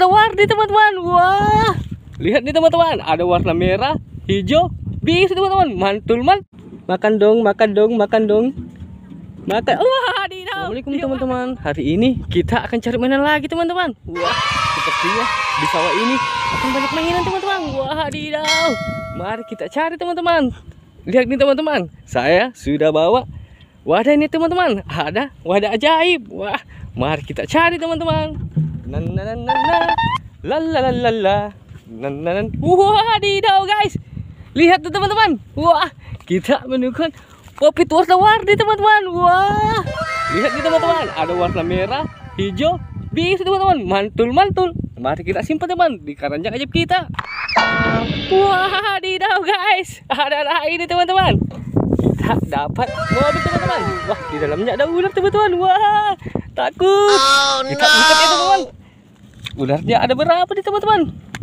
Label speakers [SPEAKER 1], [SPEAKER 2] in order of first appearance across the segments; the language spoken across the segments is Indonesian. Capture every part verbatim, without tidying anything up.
[SPEAKER 1] warna-warni teman-teman. Wah, lihat nih teman-teman, ada warna merah, hijau, biru teman-teman. Mantul-mantul. Makan dong, makan dong, makan dong. Makan. Wah, assalamualaikum teman-teman. Hari ini kita akan cari mainan lagi teman-teman. Wah, sepertinya di sawah ini akan banyak mainan teman-teman. Wah, didau. Mari kita cari teman-teman. Lihat nih teman-teman, saya sudah bawa wadah ini teman-teman. Ada wadah ajaib. Wah, mari kita cari teman-teman. Nan nan nan nan. La la la la la. Nan nan nan. Wah, didau guys. Lihat tuh teman-teman. Wah, kita menemukan popit warna-warni teman-teman. Wah, lihat nih teman-teman, ada warna merah, hijau, biru teman-teman. Mantul-mantul. Mari kita simpan teman di keranjang ajaib kita. Wah, didau guys. Ada lagi ini teman-teman. Kita dapat mobil teman-teman. Wah, di dalamnya ada ular teman-teman. Wah, takut.
[SPEAKER 2] Oh,
[SPEAKER 1] kita ikat ya teman-teman. Ularnya ada berapa nih teman-teman?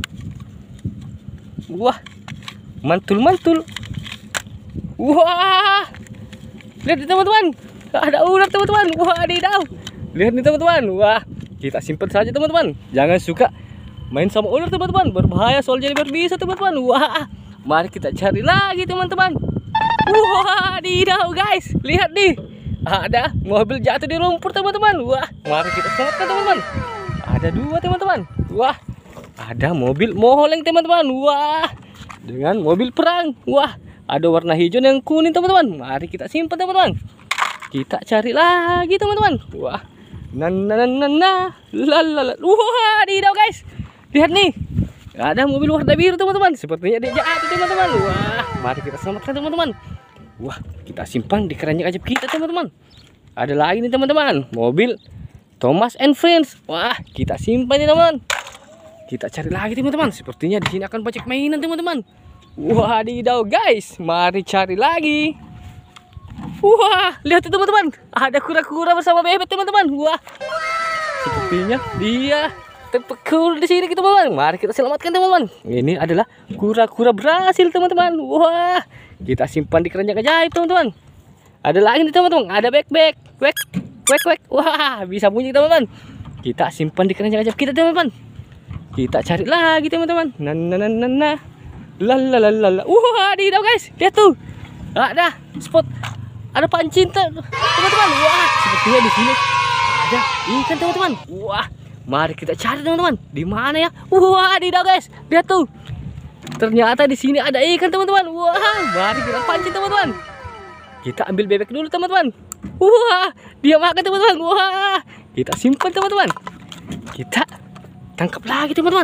[SPEAKER 1] Wah, mantul-mantul. Wah, lihat nih teman-teman, ada ular teman-teman. Wah, didau. Lihat nih teman-teman. Wah, kita simpan saja teman-teman. Jangan suka main sama ular teman-teman, berbahaya soalnya berbisa teman-teman. Wah, mari kita cari lagi teman-teman. Wah, didau guys. Lihat nih, ada mobil jatuh di lumpur teman-teman. Wah, mari kita selamatkan teman-teman. Ada dua teman-teman. Wah, ada mobil moleng teman-teman. Wah, dengan mobil perang. Wah, ada warna hijau dan kuning teman-teman. Mari kita simpan teman-teman. Kita cari lagi teman-teman. Wah, nan nan nan nah, lalala. Wah, didau guys. Lihat nih, ada mobil warna biru teman-teman. Sepertinya dia jatuh teman-teman. Wah, mari kita selamatkan teman-teman. Wah, kita simpan di keranjang ajaib kita teman-teman. Ada lagi nih teman-teman, mobil Thomas and Friends. Wah, kita simpan nih teman-teman. Kita cari lagi teman-teman. Sepertinya di sini akan banyak mainan teman-teman. Wah, didau guys. Mari cari lagi. Wah, lihat tuh teman-teman. Ada kura-kura bersama bebek teman-teman. Wah, sepertinya dia terpekul di sini teman-teman. Mari kita selamatkan teman-teman. Ini adalah kura-kura berhasil teman-teman. Wah, kita simpan di keranjang ajaib teman-teman. Ada lagi nih teman-teman. Ada bebek. Wek, wek, wek. Wah, bisa bunyi teman-teman. Kita simpan di keranjang ajaib kita teman-teman. Kita cari lagi teman-teman. Nah, nah, nah, nah, nah. Lalalala. Wah, didau guys. Lihat tuh. Ada spot. Ada pancing teman-teman. Wah, sepertinya di sini ada ikan teman-teman. Wah, mari kita cari teman-teman. Di mana ya? Wah, didau guys. Lihat tuh. Ternyata di sini ada ikan teman-teman. Wah, mari kita pancing teman-teman. Kita ambil bebek dulu teman-teman. Wah, dia makan teman-teman. Wah, kita simpan teman-teman. Kita tangkap lagi teman-teman.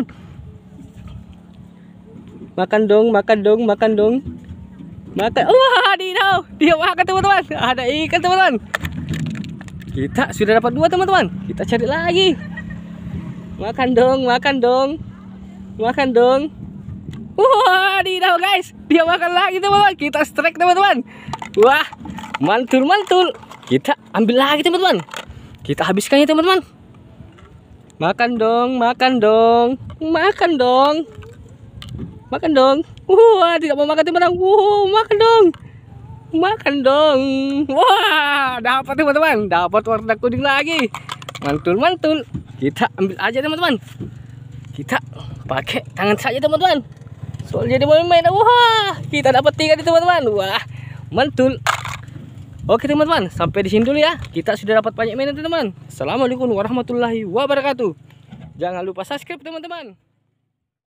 [SPEAKER 1] Makan dong, makan dong, makan dong. Makan. Wah, didau. Dia makan teman-teman. Ada ikan teman-teman. Kita sudah dapat dua teman-teman. Kita cari lagi. Makan dong, makan dong. Makan dong. Wah, didau guys. Dia makan lagi teman-teman. Kita strike teman-teman. Wah, mantul-mantul. Kita ambil lagi teman-teman. Kita habiskan ya teman-teman. Makan dong, makan dong. Makan dong. Makan dong. Wah, tidak mau makan teman-teman. Wah, makan dong. Makan dong. Wah, dapat teman-teman. Dapat warna kuning lagi. Mantul-mantul. Kita ambil aja teman-teman. Kita pakai tangan saja teman-teman. Soalnya dia mau main. Wah, kita dapat tiga nih teman-teman. Wah, mantul. Oke teman-teman, sampai di sini dulu ya. Kita sudah dapat banyak mainan teman-teman. Assalamualaikum warahmatullahi wabarakatuh. Jangan lupa subscribe teman-teman.